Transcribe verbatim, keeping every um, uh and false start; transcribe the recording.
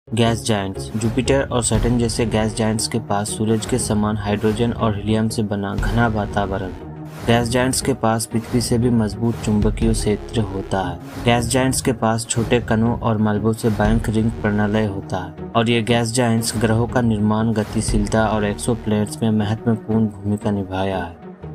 Gas giants. Jupiter और Saturn जैसे gas giants के पास सूरज के समान हाइड्रोजन और हीलियम से बना घना वातावरण है। गैस जायंट्स के पास पृथ्वी से भी मजबूत चुंबकीय क्षेत्र होता है। गैस जायंट्स के पास छोटे कणों और मलबों से बैंक रिंग प्रणाली होता है और ये गैस जायंट्स ग्रहों का निर्माण, गतिशीलता और एक्सोप्लैनेट्स में महत्वपूर्ण भूमिका निभाया है।